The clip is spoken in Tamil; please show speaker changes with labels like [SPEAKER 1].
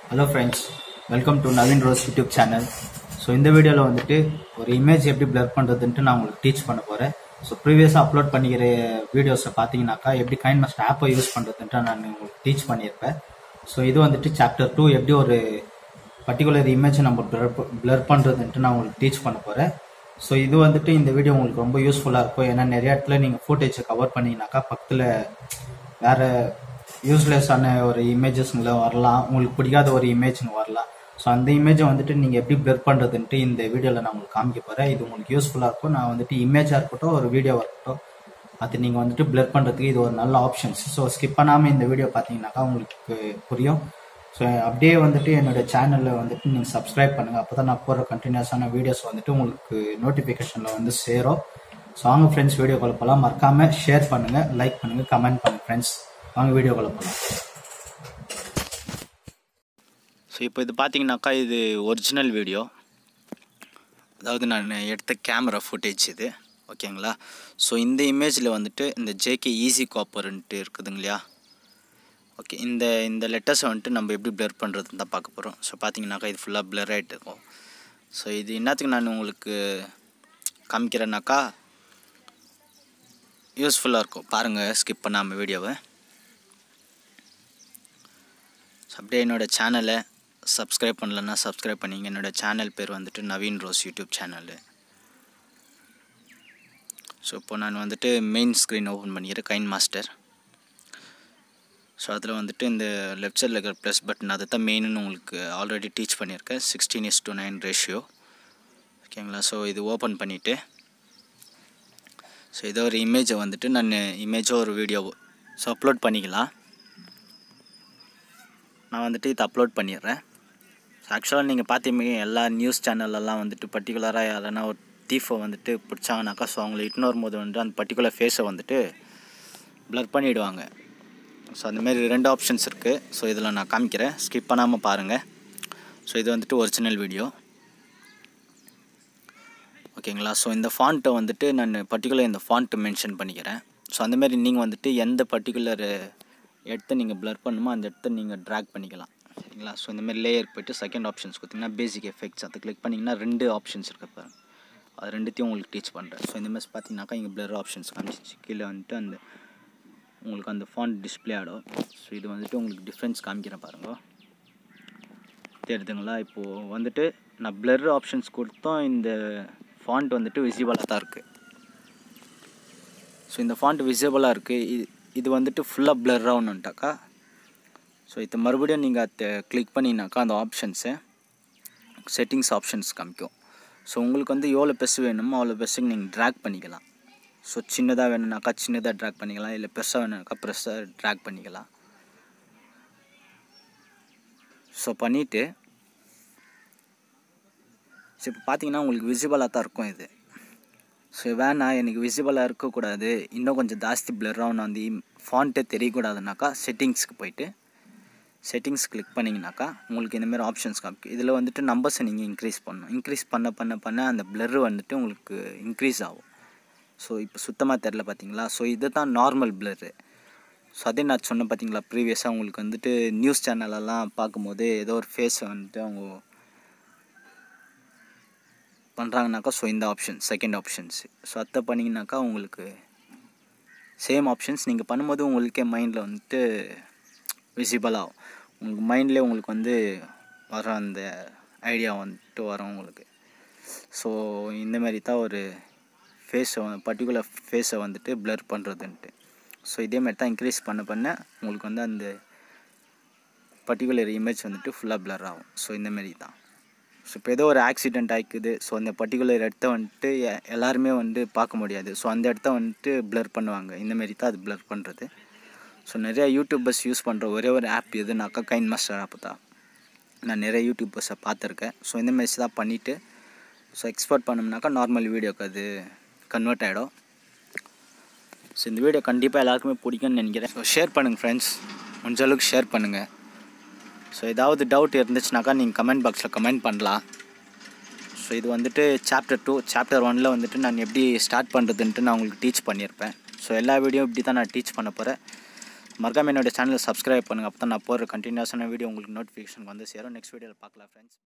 [SPEAKER 1] Hello friends, welcome to Naveen Rose YouTube channel. So இந்த வீடியோல வந்துட்டு ஒரு இமேஜ் எப்படி பிளர் பண்றதுன்னு நான் உங்களுக்கு டீச் பண்ண போறேன். ஸோ ப்ரீவியஸாக அப்லோட் பண்ணிக்கிற வீடியோஸை பார்த்தீங்கன்னாக்கா எப்படி கைன்மாஸ்டர் ஆப்பை யூஸ் பண்ணுறதுன்ட்டு நான் உங்களுக்கு டீச் பண்ணியிருப்பேன். ஸோ இது வந்துட்டு சாப்டர் 2 எப்படி ஒரு பர்டிகுலர் இமேஜை நம்ம பிளர் பண்ணுறதுன்ட்டு நான் உங்களுக்கு டீச் பண்ண போகிறேன். ஸோ இது வந்துட்டு இந்த வீடியோ உங்களுக்கு ரொம்ப யூஸ்ஃபுல்லாக இருக்கும். ஏன்னா நிறைய இடத்துல நீங்கள் ஃபுட்டேஜை கவர் பண்ணிங்கனாக்கா பக்கத்தில் வேறு யூஸ்லெஸ்ஸான ஒரு இமேஜஸ்ங்களை வரலாம், உங்களுக்கு பிடிக்காத ஒரு இமேஜ்ங்க வரலாம். ஸோ அந்த இமேஜை வந்துட்டு நீங்கள் எப்படி பிளர் பண்ணுறதுன்ட்டு இந்த வீடியோவில் நான் உங்களுக்கு காமிக்க போகிறேன். இது உங்களுக்கு யூஸ்ஃபுல்லாக இருக்கும். நான் வந்துட்டு இமேஜாக இருக்கட்டும் ஒரு வீடியோவாக இருக்கட்டும் அது நீங்கள் வந்துட்டு பிளர் பண்ணுறதுக்கு இது ஒரு நல்ல ஆப்ஷன்ஸ். ஸோ ஸ்கிப் பண்ணாமல் இந்த வீடியோ பார்த்தீங்கன்னாக்கா உங்களுக்கு புரியும். ஸோ அப்படியே வந்துட்டு என்னோட சேனலில் வந்துட்டு நீங்கள் சப்ஸ்கிரைப் பண்ணுங்கள். அப்போ தான் நான் போடுற கண்டினியூஸான வீடியோஸ் வந்துட்டு உங்களுக்கு நோட்டிஃபிகேஷனில் வந்து சேரும். ஸோ வாங்க ஃப்ரெண்ட்ஸ் வீடியோக்குள்ள போகலாம். மறக்காமல் ஷேர் பண்ணுங்கள், லைக் பண்ணுங்கள், கமெண்ட் பண்ணுங்கள் ஃப்ரெண்ட்ஸ். வாங்க வீடியோக்குள்ள போகலாம்.
[SPEAKER 2] ஸோ இப்போ இது பார்த்தீங்கன்னாக்கா இது ஒரிஜினல் வீடியோ, அதாவது நான் எடுத்த கேமரா ஃபுட்டேஜ் இது, ஓகேங்களா. ஸோ இந்த இமேஜில் வந்துட்டு இந்த ஜேகே ஈஸி காப்பர்ன்ட்டு இருக்குதுங்க இல்லையா, ஓகே. இந்த லெட்டர்ஸை வந்துட்டு நம்ம எப்படி பிளர் பண்ணுறதுன்னு தான் பார்க்க போகிறோம். ஸோ பார்த்தீங்கன்னாக்கா இது ஃபுல்லாக பிளர் ஆகிட்டு இருக்கும். ஸோ இது என்னத்துக்கு நான் உங்களுக்கு காமிக்கிறேன்னாக்கா யூஸ்ஃபுல்லாக இருக்கும். பாருங்கள், ஸ்கிப் பண்ணாமல் வீடியோவை. ஸோ அப்படியே என்னோடய சேனலை சப்ஸ்கிரைப் பண்ணலன்னா சப்ஸ்கிரைப் பண்ணிங்க. என்னோடய சேனல் பேர் வந்துட்டு Naveen Rose YouTube channel. So இப்போ நான் வந்துட்டு மெயின் ஸ்க்ரீன் ஓப்பன் பண்ணிக்கிறேன், கைன்மாஸ்டர். ஸோ அதில் வந்துட்டு இந்த லெஃப்ட் சைடில் இருக்கிற ப்ளஸ் பட்டன் அதை தான் மெயின்னு உங்களுக்கு ஆல்ரெடி டீச் பண்ணியிருக்கேன். 16:9 ரேஷியோ, ஓகேங்களா. ஸோ இது ஓப்பன் பண்ணிவிட்டு ஸோ ஏதோ ஒரு இமேஜை வந்துட்டு நான் இமேஜோ ஒரு வீடியோவோ ஸோ அப்லோட் பண்ணிக்கலாம். நான் வந்துட்டு இதை அப்லோட் பண்ணிடுறேன். ஸோ ஆக்சுவலாக நீங்கள் பார்த்தீங்க எல்லா நியூஸ் சேனல்லலாம் வந்துட்டு பர்டிகுலராக யாரனா ஒரு தீஃபை வந்துட்டு பிடிச்சாங்கனாக்கா ஸோ அவங்கள இட்டுன்னு வரும்போது வந்துட்டு அந்த பர்டிகுலர் ஃபேஸை வந்துட்டு ப்ளர் பண்ணிவிடுவாங்க. ஸோ அந்தமாரி 2 ஆப்ஷன்ஸ் இருக்குது. ஸோ இதில் நான் காமிக்கிறேன், ஸ்கிப் பண்ணாமல் பாருங்கள். ஸோ இது வந்துட்டு ஒரிஜினல் வீடியோ, ஓகேங்களா. ஸோ இந்த ஃபாண்ட்டை வந்துட்டு நான் பர்டிகுலர் இந்த ஃபாண்ட்டு மென்ஷன் பண்ணிக்கிறேன். ஸோ அந்தமாரி நீங்கள் வந்துட்டு எந்த பர்டிகுலர் இடத்த நீங்கள் பிளர் பண்ணுமோ அந்த இடத்த நீங்கள் ட்ராக் பண்ணிக்கலாம், சரிங்களா. ஸோ இந்தமாரி லேயர் போய்ட்டு செகண்ட் ஆப்ஷன்ஸ் கொடுத்திங்கன்னா பேசிக் எஃபெக்ட்ஸ், அதை கிளிக் பண்ணிங்கன்னா 2 ஆப்ஷன்ஸ் இருக்குது பாருங்க. அது 2த்தையும் உங்களுக்கு டீச் பண்ணுறேன். ஸோ இந்த மாதிரி பார்த்தீங்கன்னாக்கா இங்கே பிளர் ஆப்ஷன்ஸ் காமிச்சிச்சு. கீழே வந்துட்டு அந்த உங்களுக்கு அந்த ஃபாண்ட் டிஸ்பிளே ஆகிடும். ஸோ இது வந்துட்டு உங்களுக்கு டிஃப்ரென்ஸ் காமிக்கிறேன் பாருங்க, தெரியுதுங்களா. இப்போது வந்துட்டு நான் பிளர் ஆப்ஷன்ஸ் கொடுத்தோம், இந்த ஃபாண்ட் வந்துட்டு விசிபிளாக தான் இருக்குது. ஸோ இந்த ஃபாண்ட் விசிபிளாக இருக்குது. இது வந்துட்டு ஃபுல்லாக பிளர் ஆகணுன்ட்டாக்கா ஸோ இதை மறுபடியும் நீங்கள் அதை கிளிக் பண்ணிங்கனாக்கா அந்த ஆப்ஷன்ஸை செட்டிங்ஸ் ஆப்ஷன்ஸ் காமிக்கும். ஸோ உங்களுக்கு வந்து எவ்வளோ பெருசு வேணுமோ அவ்வளோ பெருசுக்கு நீங்கள் ட்ராக் பண்ணிக்கலாம். ஸோ சின்னதாக வேணும்னாக்கா சின்னதாக ட்ராக் பண்ணிக்கலாம், இல்லை பெருசாக வேணும்னாக்கா பெருசாக ட்ராக் பண்ணிக்கலாம். ஸோ பண்ணிவிட்டு ஸோ இப்போ பார்த்தீங்கன்னா உங்களுக்கு விசிபிளாக தான் இருக்கும் இது. ஸோ வேணாம் எனக்கு விசிபிளாக இருக்கக்கூடாது, இன்னும் கொஞ்சம் ஜாஸ்தி பிளர் ஆகணும், அந்த ஃபாண்ட்டே தெரியக்கூடாதுனாக்கா செட்டிங்ஸ்க்கு போய்ட்டு செட்டிங்ஸ் கிளிக் பண்ணிங்கனாக்கா உங்களுக்கு இந்தமாரி ஆப்ஷன்ஸ் காமிக்கும். இதில் வந்துட்டு நம்பர்ஸை நீங்கள் இன்க்ரீஸ் பண்ணணும். இன்க்ரீஸ் பண்ண அந்த பிளர் வந்துட்டு உங்களுக்கு இன்க்ரீஸ் ஆகும். ஸோ இப்போ சுத்தமாக தெரில பார்த்தீங்களா. ஸோ இது தான் நார்மல் பிளரு. ஸோ அதே நான் சொன்னேன் பார்த்தீங்களா ப்ரீவியஸாக உங்களுக்கு வந்துட்டு நியூஸ் சேனலெல்லாம் பார்க்கும்போது ஏதோ ஒரு ஃபேஸை வந்துட்டு அவங்க பண்ணுறாங்கனாக்கா ஸோ இந்த ஆப்ஷன் செகண்ட் ஆப்ஷன்ஸ் ஸோ அதை பண்ணிங்கனாக்கா உங்களுக்கு சேம் ஆப்ஷன்ஸ் நீங்கள் பண்ணும்போது உங்களுக்கே மைண்டில் வந்துட்டு விசிபிள் ஆகும். உங்களுக்கு மைண்ட்லேயே உங்களுக்கு வந்து வர அந்த ஐடியா வந்துட்டு வரும் உங்களுக்கு. ஸோ இந்தமாரி தான் ஒரு ஃபேஸை பர்டிகுலர் ஃபேஸை வந்துட்டு பிளர் பண்ணுறதுன்ட்டு. ஸோ இதேமாதிரி தான் இன்க்ரீஸ் பண்ண உங்களுக்கு வந்து அந்த பர்டிகுலர் இமேஜ் வந்துட்டு ஃபுல்லாக பிளர் ஆகும். ஸோ இந்தமாரி தான். ஸோ இப்போ ஏதோ ஒரு ஆக்சிடெண்ட் ஆகிக்குது, ஸோ அந்த பர்டிகுலர் இடத்த வந்துட்டு எல்லாருமே வந்து பார்க்க முடியாது. ஸோ அந்த இடத்த வந்துட்டு பிளர் பண்ணுவாங்க. இந்தமாரி தான் அது பிளர் பண்ணுறது. ஸோ நிறையா யூடியூபர்ஸ் யூஸ் பண்ணுற ஒரே ஒரு ஆப் எதுனாக்கா கைன்மாஸ்டர் ஆப் தான். நான் நிறைய யூடியூபர்ஸை பார்த்துருக்கேன். ஸோ இந்தமாரி தான் பண்ணிவிட்டு ஸோ எக்ஸ்போர்ட் பண்ணோம்னாக்கா நார்மல் வீடியோக்கு அது கன்வெர்ட் ஆகிடும். ஸோ இந்த வீடியோ கண்டிப்பாக எல்லாருக்குமே பிடிக்கும்னு நினைக்கிறேன். ஸோ ஷேர் பண்ணுங்கள் ஃப்ரெண்ட்ஸ், முடிஞ்ச அளவுக்கு ஷேர் பண்ணுங்கள். ஸோ ஏதாவது டவுட் இருந்துச்சுனாக்கா நீங்கள் கமெண்ட் பாக்ஸில் கமெண்ட் பண்ணலாம். ஸோ இது வந்துட்டு சாப்டர் 2. சாப்டர் 1 வந்துட்டு நான் எப்படி ஸ்டார்ட் பண்ணுறதுன்ட்டு நான் உங்களுக்கு டீச் பண்ணியிருப்பேன். ஸோ எல்லா வீடியோ இப்படி தான் நான் டீச் பண்ண போகிறேன். மறக்காம என்னோட சேனலை சப்ஸ்கிரைப் பண்ணுங்கள். அப்போ தான் நான் போடுற கண்டினியூஸான வீடியோ உங்களுக்கு நோட்டிஃபிகேஷன் வந்து சேரும். நெக்ஸ்ட் வீடியோவில் பார்க்கலாம் ஃப்ரெண்ட்ஸ்.